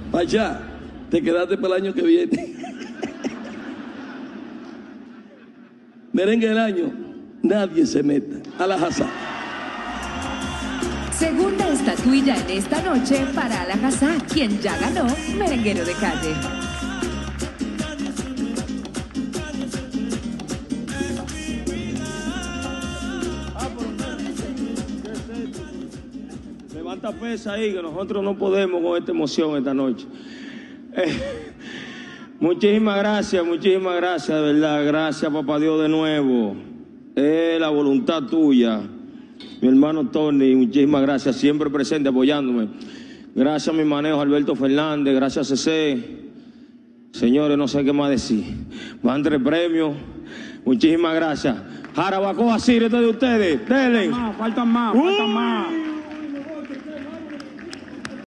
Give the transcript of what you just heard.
Pachá, te quedaste para el año que viene. Merengue del año, nadie se meta. Al-Azhar. Segunda estatuilla en esta noche para Al-Azhar, quien ya ganó Merenguero de Calle. Levanta pesa ahí, que nosotros no podemos con esta emoción esta noche. Muchísimas gracias, de verdad. Gracias, papá Dios, de nuevo. Es la voluntad tuya. Mi hermano Tony, muchísimas gracias, siempre presente, apoyándome. Gracias a mi manejo Alberto Fernández, gracias a CC. Señores, no sé qué más decir. Van 3 premios. Muchísimas gracias. Jarabacoa, Siri, de ustedes. Denle. Faltan más.